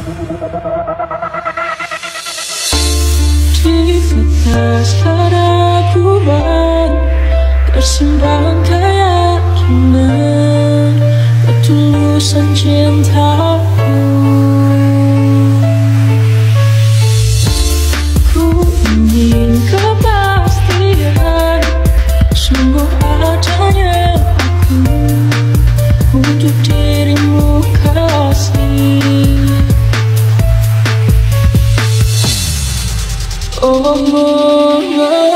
Di atas keraguan tersimpan keyakinan ketulusan cintaku. Ku ingin kepastian, sungguh adanya aku untuk dirimu kasih. Oh,